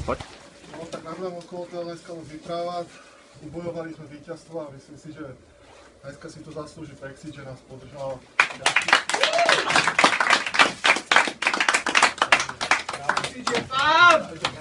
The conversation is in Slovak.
Poď. No tak nebudem okolo toho dneska moc vyprávať. Ubojovali sme víťazstvo a myslím si, že dneska si to zaslúži Pexit, že nás podržal. Pexit je tam!